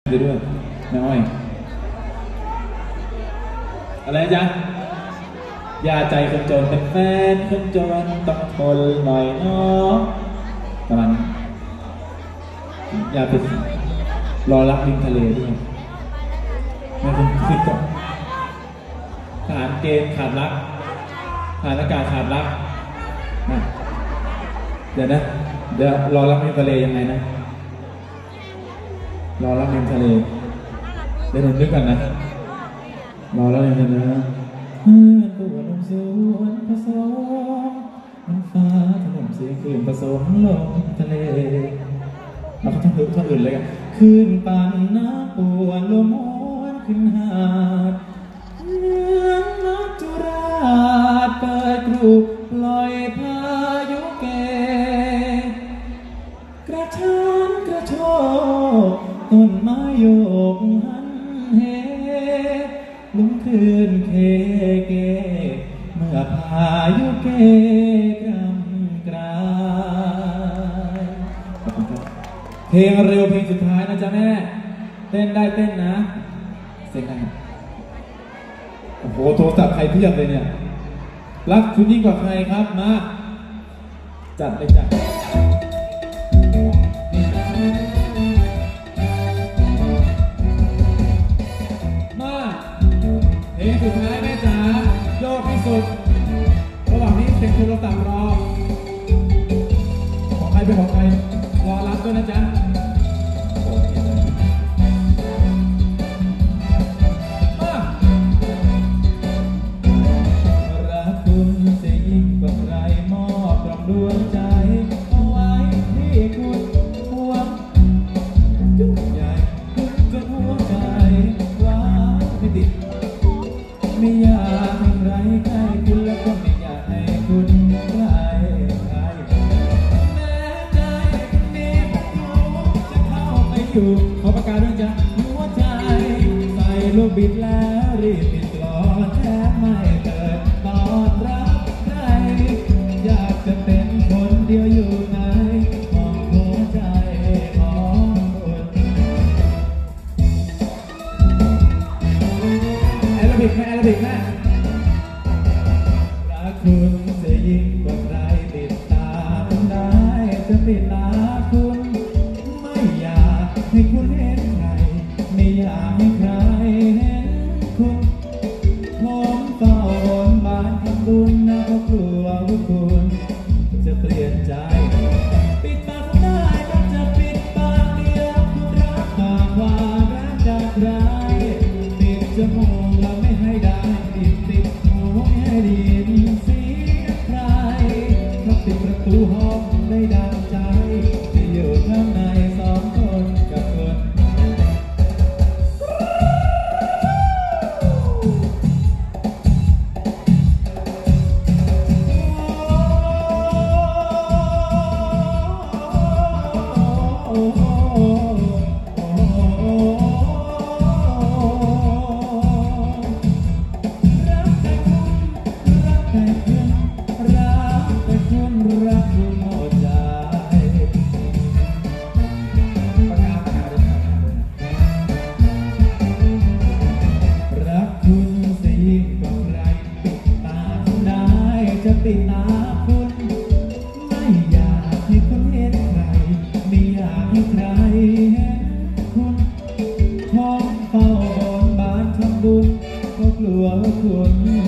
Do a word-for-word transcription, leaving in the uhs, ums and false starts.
ด้วยน้อยอะไรจ๊ะยาใจคนจนเป็นแฟนคนจนต้องทนหน่อยเนาะประมาณนี้ยาเป็นรอรักริมทะเลด้วยไม่ต้องคิดก่อนทหารเกณฑ์ขาดรักทหารอากาศขาดรักนะเดี๋ยวนะเดี๋ยวรอรักริมทะเลยังไงนะรอรักริมทะเลเดี๋ยวหนูนึกกันนะรอรักริมทะเลนะเมื่อตัวลมสวนผสมมันฟ้าถล่มเสียงคืนผสมลมทะเลเราก็ต้องนึกท่อนอื่นเลยกันคืนปั่นน้ำปวนลมม้วนขึ้นหาดเนื้อนักจุราชเปิดกรุปล่อยพายุเกกระชั้นกระโชกต้นไม้โยกหันเหลุงคืนเคเกเมื่อพายุเกกรำกรายเพลงเร็วเพลงสุดท้ายนะจ๊ะแม่เต้นได้เต้นนะเสียงได้โอ้โหโทรศัพท์ใครเพียบเลยเนี่ยรักคุณยิ่งกว่าใครครับมาจัดเลยจ้ะมาเพลงสุดท้ายแม่จ๋าโยกที่สุดระหว่างนี้เสียงโทรศัพท์รอของใครเป็นของใครรอรับด้วยนะจ๊ะรักคุณจะยิ่งกว่าใครมอบดอกดวงใจเอาไว้ที่คุณห่วงจุดใหญ่คุณจนหัวใจว้าไม่ติดไม่อยากให้ใครใกล้คุณแล้วก็ไม่อยากให้คุณใกล้ใครแม้ใจนี้ผมจะเข้าไปอยู่ขอประกาศด้วยจ้ะหัวใจใส่ลูกบิดแล้วรีบปิดกลอนแทบไม่เปิดตอนรับใครอยากจะเป็นคนเดียวอยู่ในห้องหัวใจของคุณแอโรบิกแม่แอโรบิกแม่รักคุณจะยิ่งกว่าใครติดตามได้จะปิดตาคุณไม่อยากให้คุณเห็นใครไม่อยากให้ใครเห็นคุณผมเฝ้าบนบานทำบุญนะเพราะกลัวว่าคุณจะเปลี่ยนใจปิดปากได้ก็จะปิดปากเดียวคุณรักมากกว่ารักจากใครปิดจมูกแล้วไม่ให้ได้ปิดติดหูไม่ให้ได้ยินเสียงใครถ้าปิดประตูห้องได้ดังใจจะอยู่ข้างในสองคนกับคุณปิดตาคุณไม่อยากให้คุณเห็นใครไม่อยากให้ใครเห็นคุณผมเฝ้าบนบานทำบุญก็กลัวว่าคุณ